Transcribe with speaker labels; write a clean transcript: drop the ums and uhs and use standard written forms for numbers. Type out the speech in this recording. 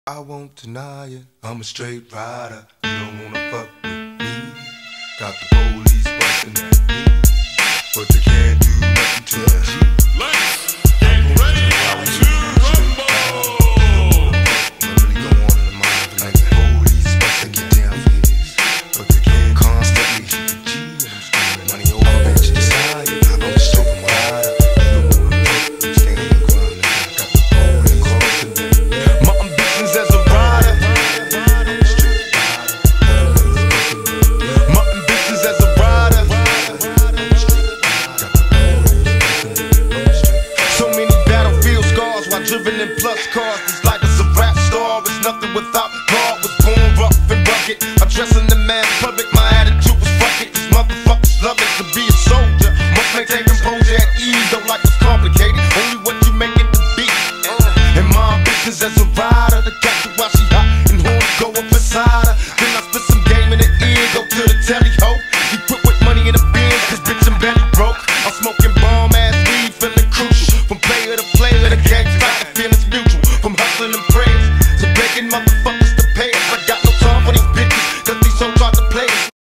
Speaker 1: I won't deny it, I'm a straight rider. You don't wanna fuck with me. Got the police bustin' at me, but they can't do nothing to a G.
Speaker 2: Let's get ready to rumble.
Speaker 1: What really go on in the mind of like the police bustin' get down for this, but they can't constantly hit the G. And I'm screaming money over bitches. I'm a straight rider. You don't wanna fuck with me, stand your ground, nigga. Got the police bustin' at me. My ambitions as a rider. My ambitions as a rider. So many battlefield scars while driven in plus cars. This life is a rap star. It's nothing without God. Was born rough and rugged. I'm dressing the man public. My attitude was fuck it. These motherfuckers love it to be a soldier. Must maintain composure at ease. Don't like it's complicated. Only what you make it to be. And my ambitions as a rider. To catch her while she hot and horns go up inside her. Then I spit some game in the ear. Go to the telly ho. Equipped with money in the bins. Cause bitch I'm belly broke. I'm smoking bomb ass weed. Feeling crucial. From player to player. The game's fight. The feeling's mutual. From hustling and prayers to begging motherfuckers